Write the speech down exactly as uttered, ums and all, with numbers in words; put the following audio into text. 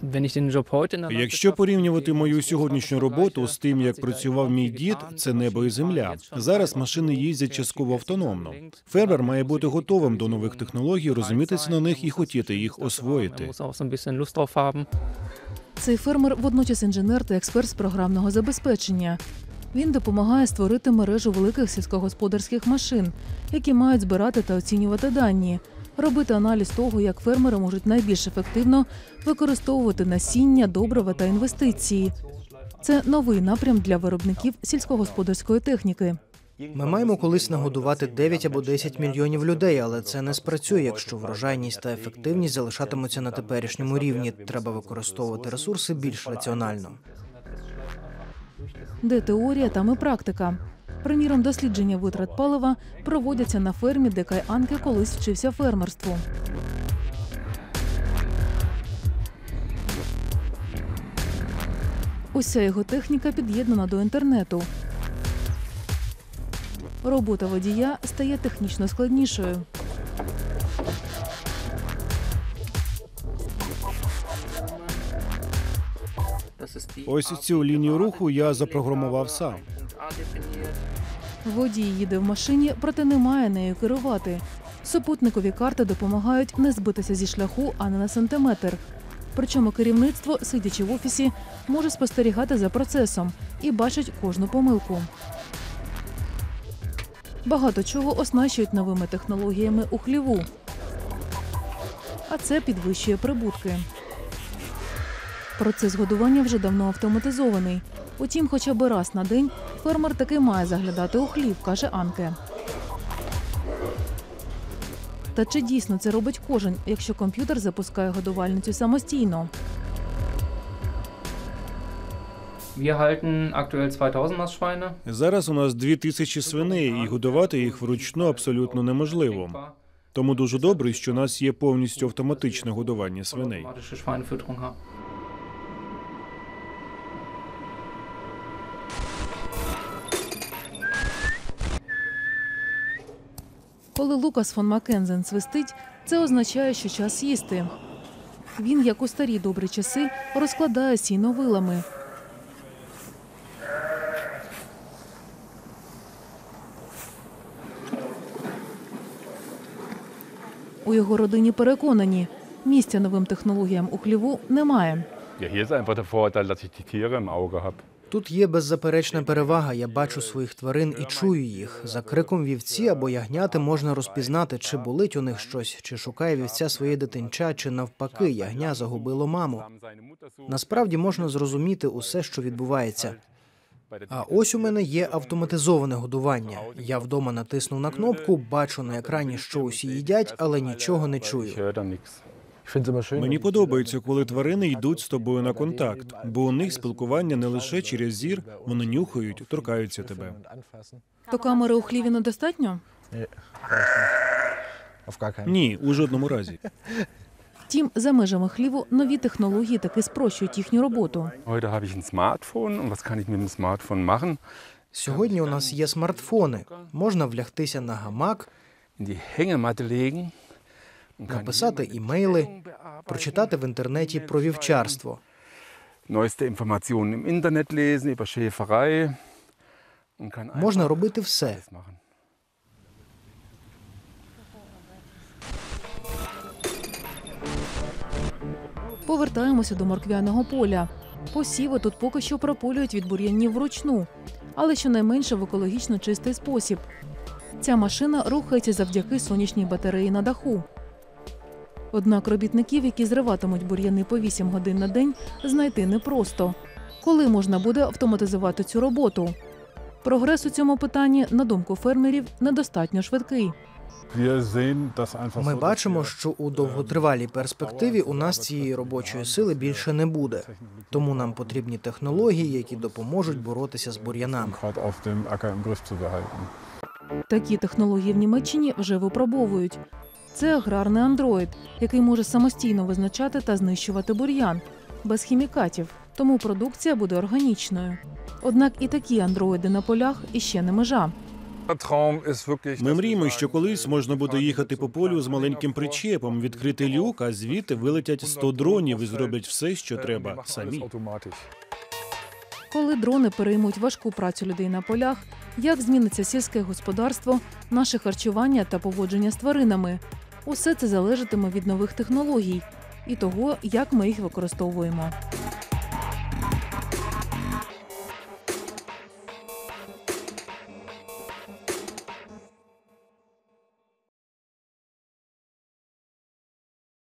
Якщо порівнювати мою сьогоднішню роботу з тим, як працював мій дід, це небо і земля. Зараз машини їздять частково автономно. Фермер має бути готовим до нових технологій, розумітися на них і хотіти їх освоїти. Цей фермер водночас інженер та експерт з програмного забезпечення. Він допомагає створити мережу великих сільськогосподарських машин, які мають збирати та оцінювати дані, робити аналіз того, як фермери можуть найбільш ефективно використовувати насіння, добрива та інвестиції. Це новий напрям для виробників сільськогосподарської техніки. Ми маємо колись нагодувати дев'ять або десять мільйонів людей, але це не спрацює, якщо врожайність та ефективність залишатимуться на теперішньому рівні. Треба використовувати ресурси більш раціонально. Де теорія, там і практика. Приміром, дослідження витрат палива проводяться на фермі, де Кай Анке колись вчився фермерству. Уся його техніка під'єднана до інтернету. Робота водія стає технічно складнішою. Ось цю лінію руху я запрограмував сам. Водій їде в машині, проте не має нею керувати. Супутникові карти допомагають не збитися зі шляху, а не на сантиметр. Причому керівництво, сидячи в офісі, може спостерігати за процесом і бачить кожну помилку. Багато чого оснащують новими технологіями у хліву. А це підвищує прибутки. Процес годування вже давно автоматизований. Утім, хоча б раз на день фермер таки має заглядати у хлів, каже Анке. Та чи дійсно це робить кожен, якщо комп'ютер запускає годувальницю самостійно? Зараз у нас дві тисячі свиней, і годувати їх вручну абсолютно неможливо. Тому дуже добре, що у нас є повністю автоматичне годування свиней. Коли Лукас фон Маккензен свистить, це означає, що час їсти. Він, як у старі добрі часи, розкладає сіно вилами. У його родині переконані, місця новим технологіям у хліву немає. Тут є беззаперечна перевага. Я бачу своїх тварин і чую їх. За криком вівці або ягняти можна розпізнати, чи болить у них щось, чи шукає вівця своє дитинча, чи навпаки, ягня загубило маму. Насправді можна зрозуміти усе, що відбувається. А ось у мене є автоматизоване годування. Я вдома натиснув на кнопку, бачу на екрані, що усі їдять, але нічого не чую. Мені подобається, коли тварини йдуть з тобою на контакт, бо у них спілкування не лише через зір, вони нюхають, торкаються тебе. То камери у хліві недостатньо? Ні, у жодному разі. Втім, за межами хліву нові технології таки спрощують їхню роботу. Сьогодні у нас є смартфони. Можна влягтися на гамак, написати імейли, прочитати в інтернеті про вівчарство. Можна робити все. Повертаємося до морквяного поля. Посіви тут поки що прополюють від бур'янів вручну, але щонайменше в екологічно чистий спосіб. Ця машина рухається завдяки сонячній батареї на даху. Однак робітників, які зриватимуть бур'яни по вісім годин на день, знайти непросто. Коли можна буде автоматизувати цю роботу? Прогрес у цьому питанні, на думку фермерів, недостатньо швидкий. Ми бачимо, що у довготривалій перспективі у нас цієї робочої сили більше не буде. Тому нам потрібні технології, які допоможуть боротися з бур'янами. Такі технології в Німеччині вже випробовують. Це аграрний андроїд, який може самостійно визначати та знищувати бур'ян, без хімікатів, тому продукція буде органічною. Однак і такі андроїди на полях іще не межа. Ми мріємо, що колись можна буде їхати по полю з маленьким причепом, відкрити люк, а звідти вилетять сто дронів і зроблять все, що треба, самі. Коли дрони переймуть важку працю людей на полях, як зміниться сільське господарство, наше харчування та поводження з тваринами? Усе це залежатиме від нових технологій і того, як ми їх використовуємо.